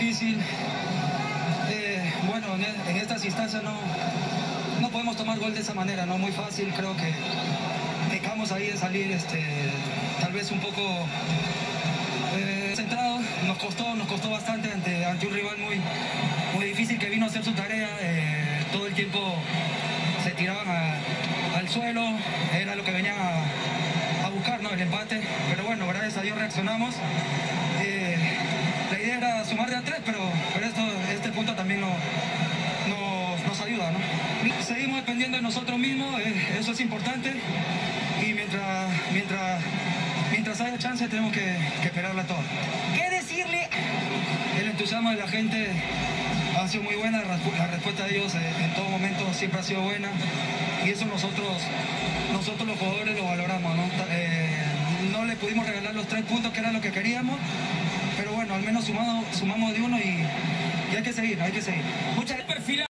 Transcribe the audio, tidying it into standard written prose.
difícil. Bueno, en estas instancias no podemos tomar gol de esa manera, no muy fácil. Creo que dejamos ahí de salir tal vez un poco centrado. Nos costó bastante ante un rival muy difícil que vino a hacer su tarea. Todo el tiempo se tiraban al suelo, era lo que venían a buscar, ¿no? El empate, pero bueno, gracias a Dios reaccionamos. La idea era sumar de a 3, pero este punto también nos ayuda, ¿no? Seguimos dependiendo de nosotros mismos, eso es importante, y mientras haya chance tenemos que esperarla toda. ¿Qué decirle? El entusiasmo de la gente ha sido muy buena, la respuesta de ellos en todo momento siempre ha sido buena, y eso nosotros los jugadores lo valoramos, ¿no? No le pudimos regalar los 3 puntos que era lo que queríamos, pero bueno, al menos sumamos de uno y hay que seguir. Muchas gracias.